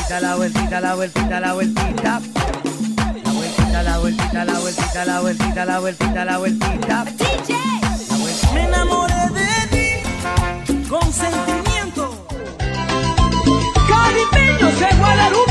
vueltita, la vueltita, la vueltita, la vueltita. La vueltita, la vueltita, la vueltita, la vueltita, la vueltita, la vueltita. DJ. Me enamoré de ti con sentimiento. Caribeños de Guadalupe.